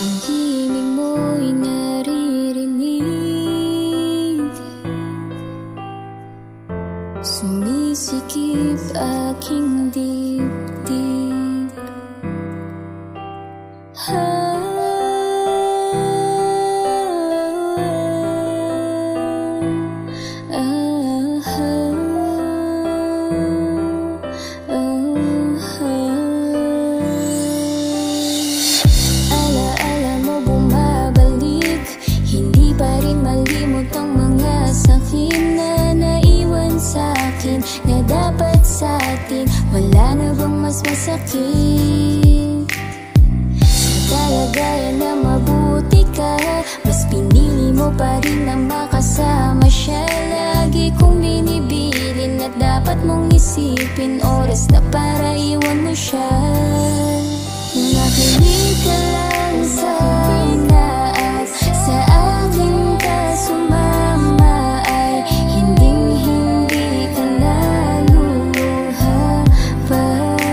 Ang himig mo'y naririnig, sumisikip aking dibdib. Alaala mo bumabalik, hindi pa rin malimot ang mga sakit na naiwan sa'kin, na dapat sa'tin. Wala na bang mas masakit? Sa kalagayan na mabuti ka, mas pinili mo pa rin na makasama siya. Lagi kong binibilin na dapat mong isipin, oras na para iwan mo siya. Nakinig ka lang sana at sa akin ka sumama, ay hindi ka naluluha pa.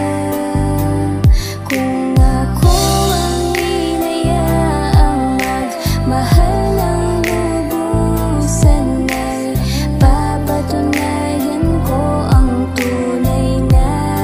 Kung ako ang hinayaang magmahal ng lubusan, ay papatunayan ko ang tunay na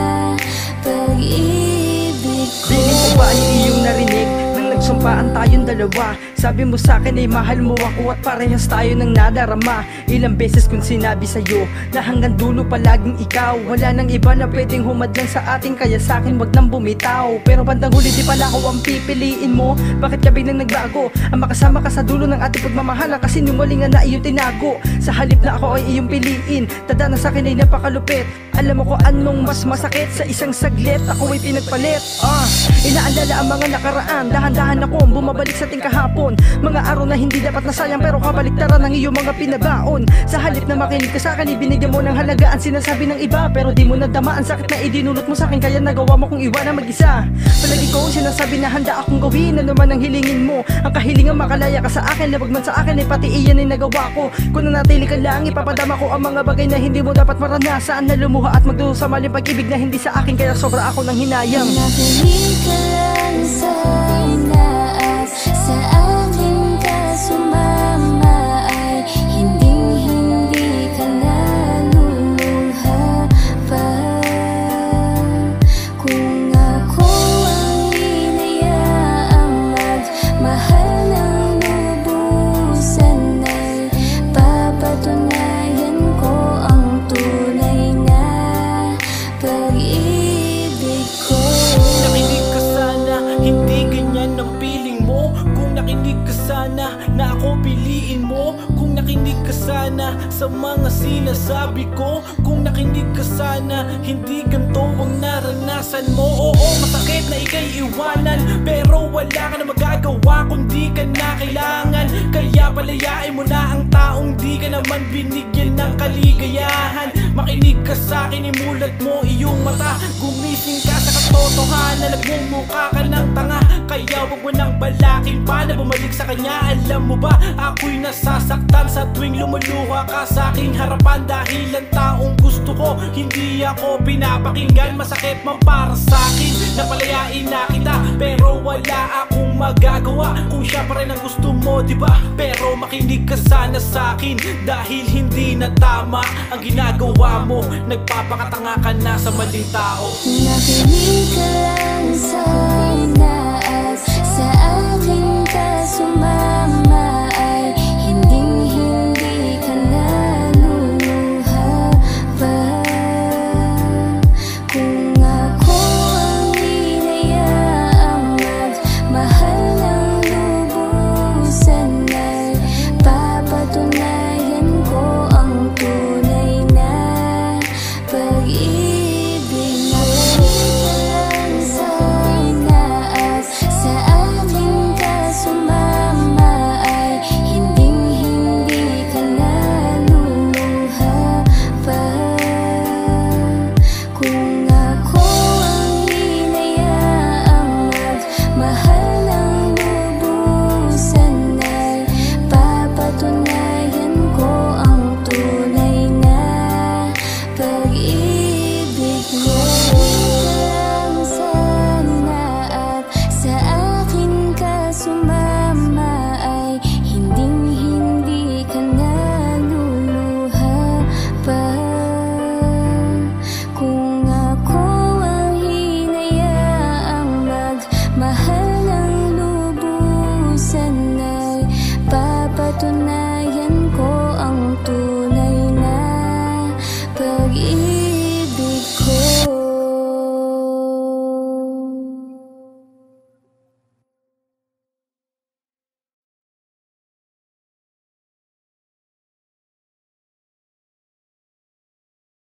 pag-ibig ko. Piling ko ba ay iyong narinig nang nagsumpaan tayong dalawa? Sabi mo sa'kin ay mahal mo ako at parehas tayo nang nadarama. Ilang beses kong sinabi sa'yo na hanggang dulo palaging ikaw, wala nang iba na pwedeng humadlang sa atin, kaya sa'kin wag nang bumitaw. Pero bandang huli di pala ako ang pipiliin mo. Bakit ka biglang nagbago? Ang makasama ka sa dulo ng ating pagmamahala, kasi sinungalingan na iyong tinago. Sa halip na ako ay iyong piliin, tada na sa'kin ay napakalupit. Alam mo ko anong mas masakit, sa isang saglit ako ay pinagpalit. Inaalala ang mga nakaraan, dahan-dahan akong bumabalik sa ating kahapon. Mga araw na hindi dapat nasayang, pero kabaliktaran ng iyong mga pinabaon. Sa halip na makinig ka sa'kin, ibinigyan mo ng halagaan sinasabi ng iba, pero di mo nadama ang sakit na idinulot mo sa'kin, kaya nagawa mo kong iwanan mag-isa. Palagi ko sinasabi na handa akong gawin ano man ang hilingin mo. Ang kahilingan makalaya ka sa akin, labag man sa akin ay pati iyan ay nagawa ko. Kung nanatili ka lang, ipapadama ko ang mga bagay na hindi mo dapat maranasan, na lumuha at magdulo sa maling pag-ibig na hindi sa akin, kaya sobra ako ng hinayang. Nakinig ka lang sana at sa akin ka sumama, ay hindi ka naluluha pa. Kung ako ang hinayaang magmahal ng lubusan, ay papatunayan ko ang tunay na pag-ibig ko. Nakinig ka sana, hindi ganyan ang feeling mo. Kung nakinig ka sana, na ako piliin mo. Kung nakinig ka sana sa mga sinasabi ko. Kung nakinig ka sana, hindi ganito ang naranasan mo. Oo, masakit na ika'y iwanan, pero wala ka na magagawa kung di ka na kailangan. Kaya palayain mo na ang taong di ka naman binigyan ng kaligayahan. Makinig ka sa'kin, imulat mo iyong mata, gumising ka sa katotohanan. Nagmumukha ka ng tanga, kaya wag mo nang balakin pa na bumalik sa kanya. Alam mo ba, ako'y nasasaktan sa tuwing lumuluha ka sa aking harapan, dahil ang taong gusto ko hindi ako pinapakinggan. Masakit man para sa'kin na palayain na kita, pero wala akong magagawa kung siya pa rin ang gusto mo, diba? Pero makinig ka sana sa'kin, dahil hindi na tama ang ginagawa mo. Nagpapakatanga ka na sa maling tao. Nakinig ka lang sana at sa akin ka sumama, ay hindi ka naluluha pa. Kung ako ang hinayaang magmahal